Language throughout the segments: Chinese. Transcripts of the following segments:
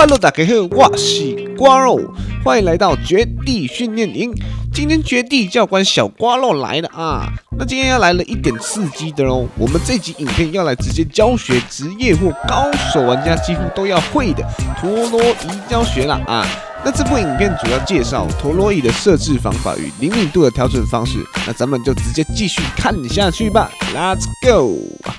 Hello， 大家好，我是瓜肉，欢迎来到绝地训练营。今天绝地教官小瓜肉来了啊！那今天要来了一点刺激的哦，我们这集影片要来直接教学职业或高手玩家几乎都要会的陀螺仪教学啦啊！那这部影片主要介绍陀螺仪的设置方法与灵敏度的调整方式，那咱们就直接继续看下去吧 ，Let's go！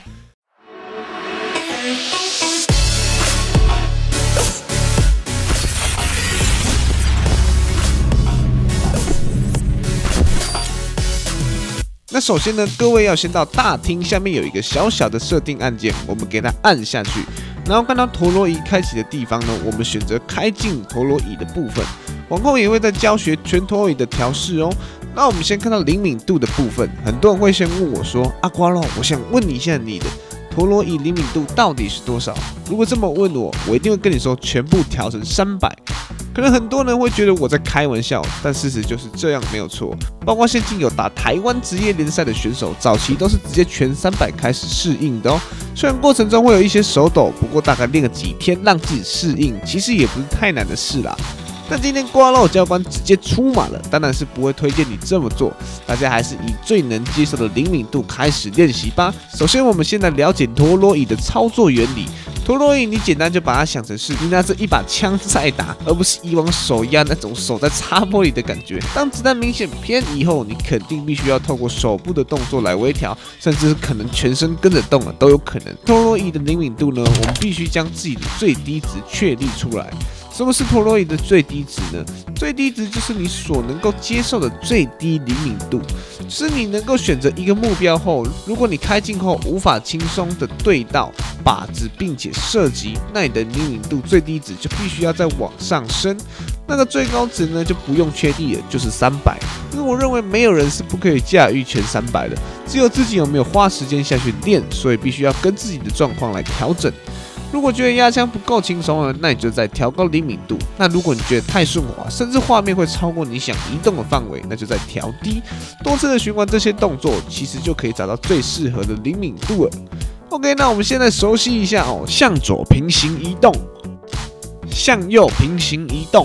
那首先呢，各位要先到大厅下面有一个小小的设定按键，我们给它按下去，然后看到陀螺仪开启的地方呢，我们选择开进陀螺仪的部分。往后也会再教学全陀螺仪的调试哦。那我们先看到灵敏度的部分，很多人会先问我说：“阿瓜肉，我想问一下你的陀螺仪灵敏度到底是多少？”如果这么问我一定会跟你说全部调成300。可能很多人会觉得我在开玩笑，但事实就是这样，没有错。包括现今有打台湾职业联赛的选手，早期都是直接全300开始适应的哦。虽然过程中会有一些手抖，不过大概练个几天让自己适应，其实也不是太难的事啦。但今天瓜肉教官直接出马了，当然是不会推荐你这么做。大家还是以最能接受的灵敏度开始练习吧。首先，我们先来了解陀螺仪的操作原理。陀螺仪，你简单就把它想成是你拿着一把枪在打，而不是以往手压那种手在擦玻璃的感觉。当子弹明显偏移后，你肯定必须要透过手部的动作来微调，甚至可能全身跟着动了都有可能。陀螺仪的灵敏度呢，我们必须将自己的最低值确立出来。什么是陀螺仪的最低值呢？最低值就是你所能够接受的最低灵敏度，就是你能够选择一个目标后，如果你开镜后无法轻松的对到靶子并且射击，那你的灵敏度最低值就必须要再往上升。那个最高值呢就不用确定了，就是300。因为我认为没有人是不可以驾驭全300的，只有自己有没有花时间下去练，所以必须要跟自己的状况来调整。如果觉得压枪不够轻松了，那你就再调高灵敏度。那如果你觉得太顺滑，甚至画面会超过你想移动的范围，那就再调低。多次的循环这些动作，其实就可以找到最适合的灵敏度了。OK， 那我们现在熟悉一下哦，向左平行移动，向右平行移动，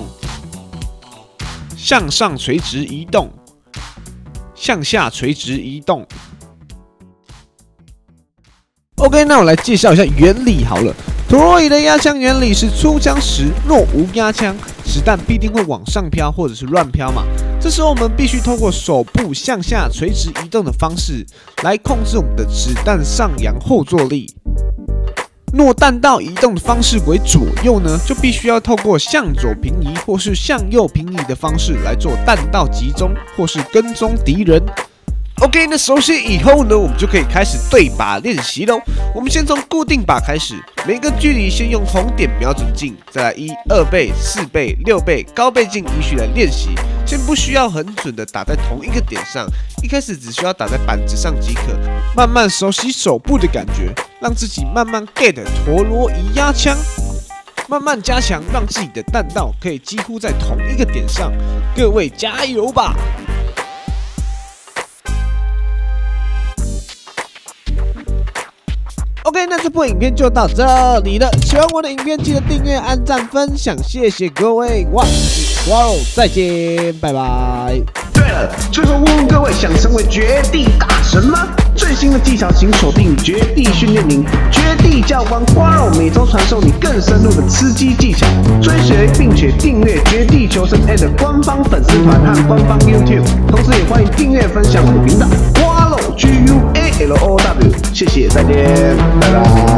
向上垂直移动，向下垂直移动。OK， 那我来介绍一下原理好了。陀螺仪的压枪原理是出枪时若无压枪，子弹必定会往上飘或者是乱飘嘛。这时候我们必须透过手部向下垂直移动的方式来控制我们的子弹上扬后坐力。若弹道移动的方式为左右呢，就必须要透过向左平移或是向右平移的方式来做弹道集中或是跟踪敌人。OK， 那熟悉以后呢，我们就可以开始对靶练习喽。我们先从固定靶开始，每个距离先用红点瞄准镜，再来1、2倍、4倍、6倍高倍镜依序来练习。先不需要很准的打在同一个点上，一开始只需要打在板子上即可，慢慢熟悉手部的感觉，让自己慢慢 get 陀螺仪压枪。慢慢加强，让自己的弹道可以几乎在同一个点上。各位加油吧！OK， 那这部影片就到这里了。喜欢我的影片，记得订阅、按赞、分享，谢谢各位。我是瓜肉，再见，拜拜。对了，最后问问各位，想成为绝地大神吗？最新的技巧，请锁定绝地训练营，绝地教官瓜肉每周传授你更深入的吃鸡技巧。追随并且订阅绝地求生 A 的官方粉丝团和官方 YouTube， 同时也欢迎订阅分享我的频道瓜肉 GUALOW， 谢谢，再见，拜拜。